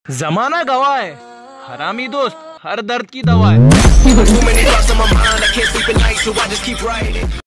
जमाना गवाह है, हरामी दोस्त हर दर्द की दवा है।